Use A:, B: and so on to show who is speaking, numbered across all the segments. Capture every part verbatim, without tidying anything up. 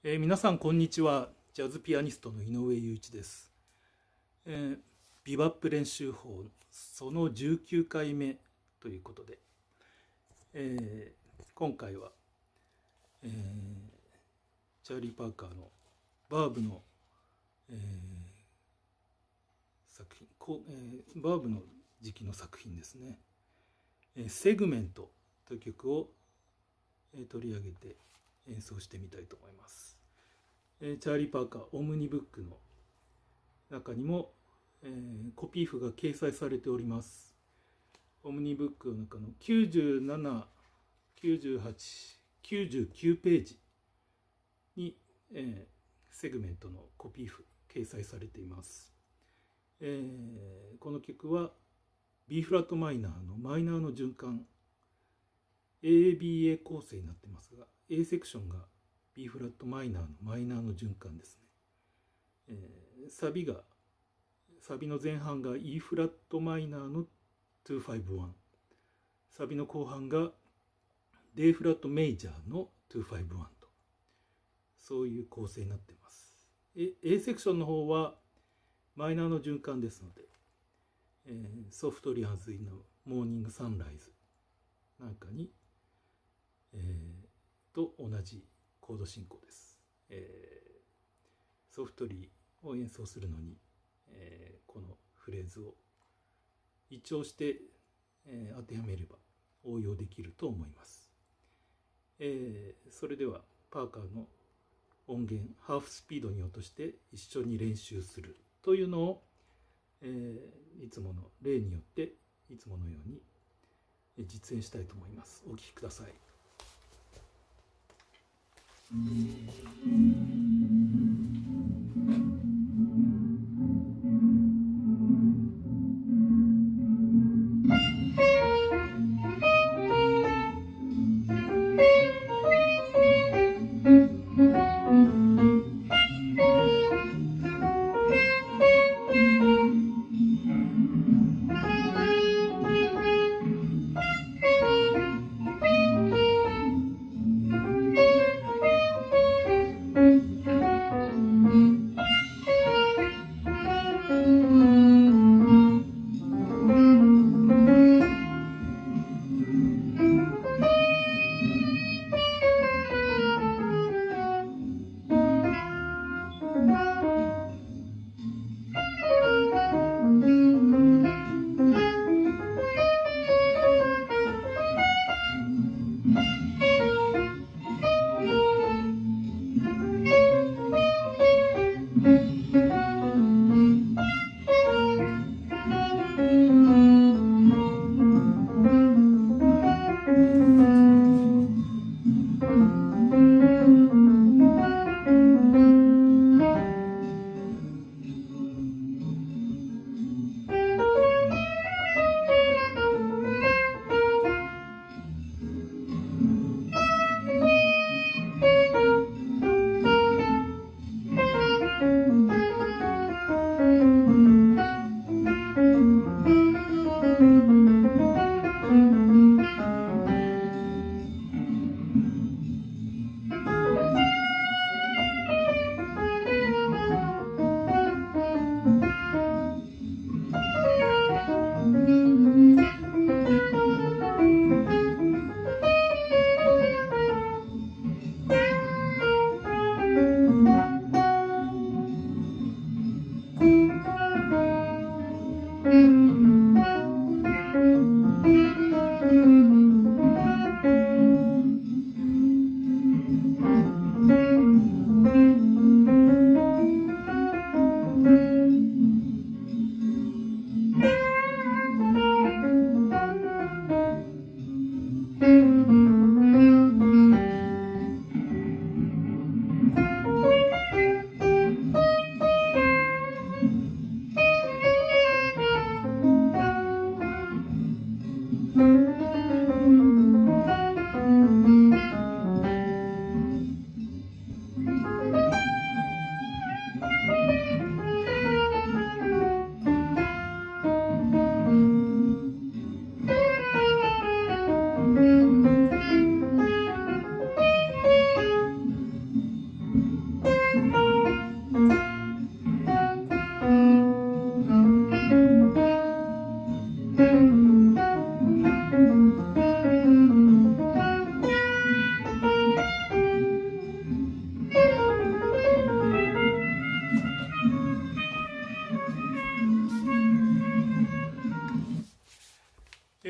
A: えー皆さんこんにちは。ジャズピアニストの井上雄一です。えービバップ練習法そのじゅうきゅうかいめということで、えー今回は、えーチャーリー・パーカーのバーブの、えー作品こう、えーバーブの時期の作品ですね、えーセグメントという曲を、えー取り上げて演奏してみたいと思います。えーチャーリー・パーカーオムニブックの中にも、えーコピー譜が掲載されております。オムニブックの中のきゅうじゅうなな、きゅうじゅうはち、きゅうじゅうきゅうページに、えーセグメントのコピー譜掲載されています。えーこの曲は B フラットマイナーのマイナーの循環 エービーエー 構成になってますが、 A セクションが B フラットマイナーのマイナーの循環ですね。えーサビがサビの前半が E フラットマイナーのにひゃくごじゅういち、サビの後半が D フラットメイジャーのにひゃくごじゅういちと、そういう構成になっています。A セクションの方はマイナーの循環ですので、えー、ソフトリアーズ・イン・モーニング・サンライズなんかに、えー、と同じコード進行です。えー、ソフトリーを演奏するのに、えー、このフレーズを一聴して、えー、当てはめれば応用できると思います。えー、それではパーカーの音源ハーフスピードに落として一緒に練習するというのを、えー、いつもの例によっていつものように実演したいと思います。お聴きください。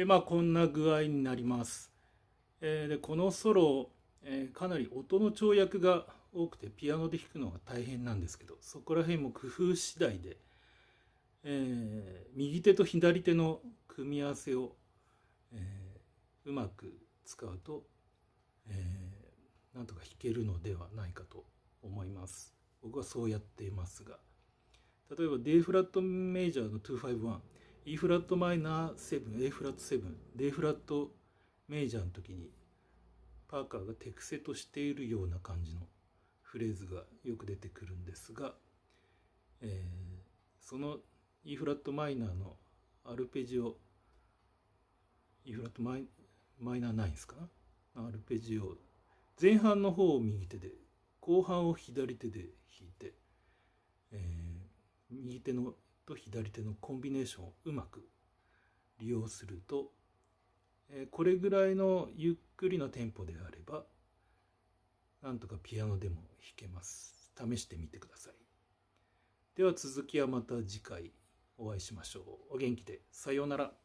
A: えー、まあこんな具合になります。えー、でこのソロ、えー、かなり音の跳躍が多くてピアノで弾くのが大変なんですけど、そこら辺も工夫次第で、えー、右手と左手の組み合わせを、えー、うまく使うと、えー、なんとか弾けるのではないかと思います。僕はそうやっていますが、例えば D フラットメジャーのにひゃくごじゅういち、E フラットマイナーなな、A フラットなな、D フラットメジャーの時にパーカーがテクセとしているような感じのフレーズがよく出てくるんですが、えー、その E フラットマイナーのアルペジオ E フラットマイマイナーナインですかな、アルペジオ前半の方を右手で後半を左手で弾いて、えー、右手のと左手のコンビネーションをうまく利用すると、えー、これぐらいのゆっくりなテンポであればなんとかピアノでも弾けます。試してみてください。では続きはまた次回お会いしましょう。お元気で。さようなら。